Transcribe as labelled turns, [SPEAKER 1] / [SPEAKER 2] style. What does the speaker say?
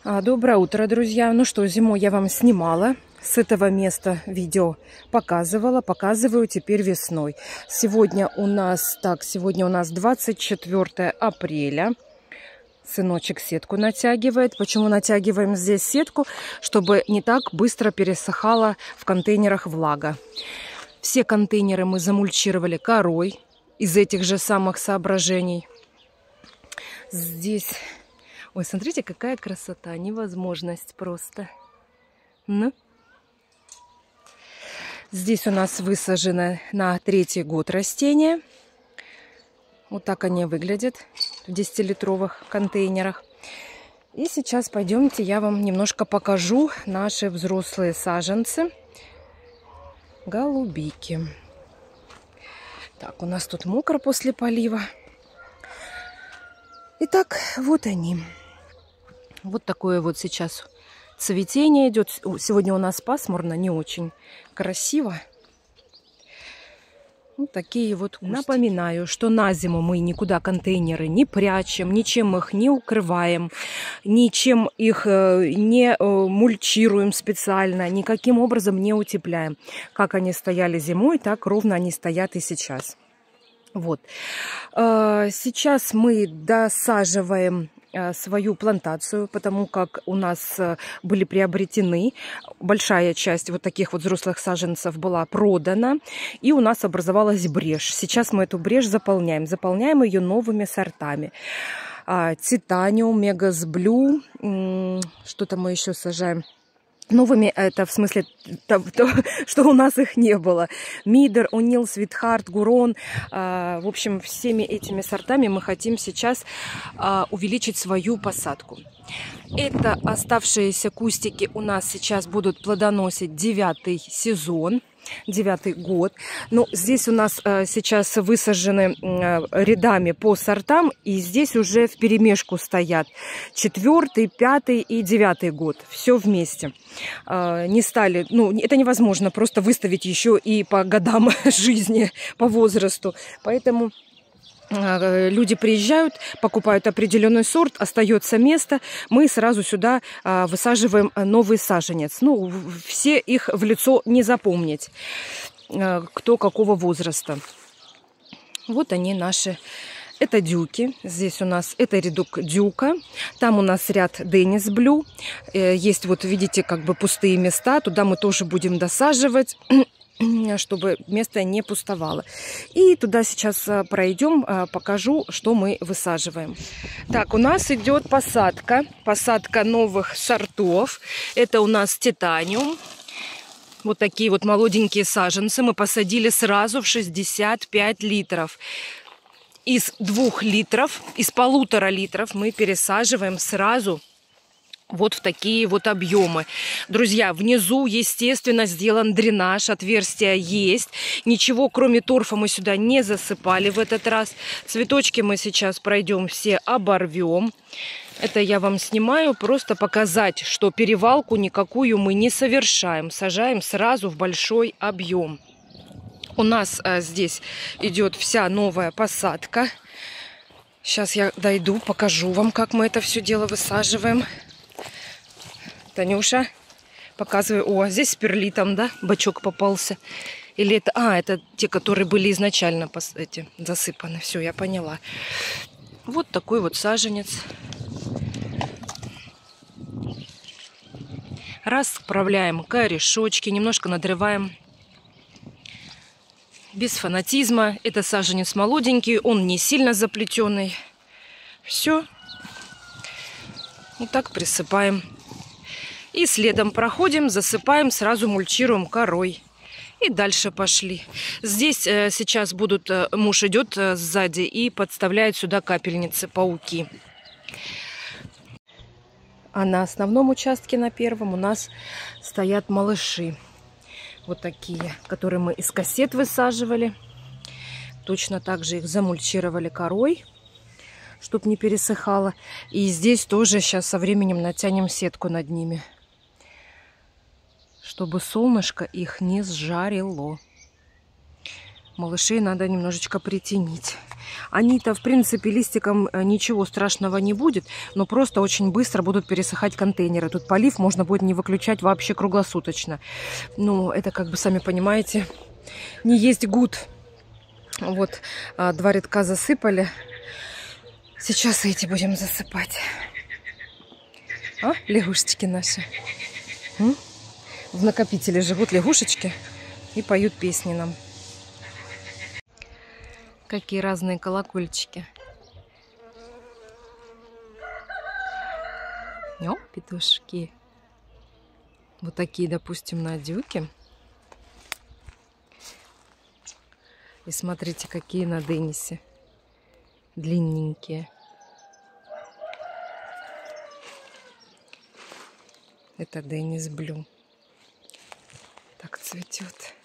[SPEAKER 1] Доброе утро, друзья. Ну что, зимой я вам снимала с этого места видео, показываю теперь весной. Сегодня у нас 24 апреля. Сыночек сетку натягивает. Почему натягиваем здесь сетку? Чтобы не так быстро пересыхала в контейнерах влага. Все контейнеры мы замульчировали корой из этих же самых соображений. Здесь... Ой, смотрите, какая красота, невозможность просто. Ну. Здесь у нас высажено на 3-й год растения. Вот так они выглядят в 10-литровых контейнерах. И сейчас пойдемте, я вам немножко покажу наши взрослые саженцы. Голубики. Так, у нас тут мокро после полива. Итак, вот они. Вот такое вот сейчас цветение идет. Сегодня у нас пасмурно, не очень красиво. Вот такие вот кустики. Напоминаю, что на зиму мы никуда контейнеры не прячем, ничем их не укрываем, ничем их не мульчируем специально, никаким образом не утепляем. Как они стояли зимой, так ровно они стоят и сейчас. Вот. Сейчас мы досаживаем свою плантацию, потому как у нас были приобретены, большая часть вот таких вот взрослых саженцев была продана, и у нас образовалась брешь. Сейчас мы эту брешь заполняем ее новыми сортами. Титаниум, Мегас Блю, что-то мы еще сажаем. Новыми, это в смысле, что у нас их не было. Мидер, О'Нил, Свитхарт, Гурон. В общем, всеми этими сортами мы хотим сейчас увеличить свою посадку. Это оставшиеся кустики у нас сейчас будут плодоносить 9-й сезон. 9-й год. Ну, здесь у нас сейчас высажены рядами по сортам, и здесь уже вперемешку стоят 4-й, 5-й и 9-й год. Все вместе. Не стали, ну, это невозможно просто выставить еще и по годам жизни, по возрасту. Поэтому люди приезжают, покупают определенный сорт, остается место, мы сразу сюда высаживаем новый саженец. Ну, все их в лицо не запомнить, кто какого возраста. Вот они наши. Это дюки. Здесь у нас это рядок дюка. Там у нас ряд Деннис Блю. Есть вот, видите, как бы пустые места. Туда мы тоже будем досаживать, чтобы место не пустовало. И туда сейчас пройдем, покажу, что мы высаживаем. Так, у нас идет посадка. Посадка новых сортов. Это у нас Титаниум. Вот такие вот молоденькие саженцы мы посадили сразу в 65 литров. Из 2 литров, из 1,5 литров мы пересаживаем сразу вот в такие вот объемы. Друзья, внизу, естественно, сделан дренаж, отверстия есть. Ничего, кроме торфа, мы сюда не засыпали в этот раз. Цветочки мы сейчас пройдем все, оборвем. Это я вам снимаю, просто показать, что перевалку никакую мы не совершаем. Сажаем сразу в большой объем. У нас здесь идет вся новая посадка. Сейчас я дойду, покажу вам, как мы это все дело высаживаем. Танюша, показываю. О, здесь с перлитом, да, бачок попался. Или это... это те, которые были изначально засыпаны. Все, я поняла. Вот такой вот саженец. Расправляем корешочки, немножко надрываем. Без фанатизма. Это саженец молоденький, он не сильно заплетенный. Все. Вот так присыпаем. И следом проходим, засыпаем, сразу мульчируем корой. И дальше пошли. Здесь сейчас муж идет сзади и подставляет сюда капельницы, пауки. А на основном участке, на первом, у нас стоят малыши. Вот такие, которые мы из кассет высаживали. Точно так же их замульчировали корой, чтобы не пересыхало. И здесь тоже сейчас со временем натянем сетку над ними, чтобы солнышко их не сжарило. Малышей надо немножечко притенить. Они-то, в принципе, листиком ничего страшного не будет, но просто очень быстро будут пересыхать контейнеры. Тут полив можно будет не выключать вообще круглосуточно. Ну, это, как бы, сами понимаете, не есть гуд. Вот, 2 рядка засыпали. Сейчас эти будем засыпать. А, лягушечки наши. В накопителе живут лягушечки и поют песни нам. Какие разные колокольчики. О, петушки. Вот такие, допустим, Надюки. И смотрите, какие на Денисе. Длинненькие. Это Денис Блю. Так цветет.